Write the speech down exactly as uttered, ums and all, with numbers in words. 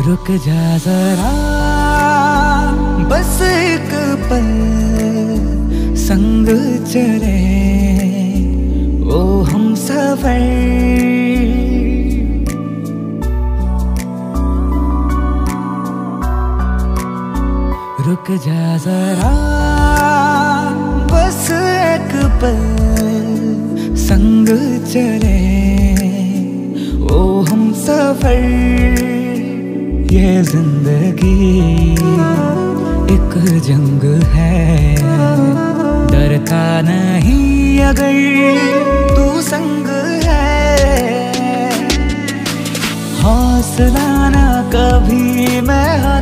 रुक जा जरा बस एक पल संग चले ओ हम सफर। रुक जा जरा बस एक पल संग चले ओ हम सफर। ये जिंदगी एक जंग है, डरता नहीं अगर तू संग है। हौसला ना कभी मैं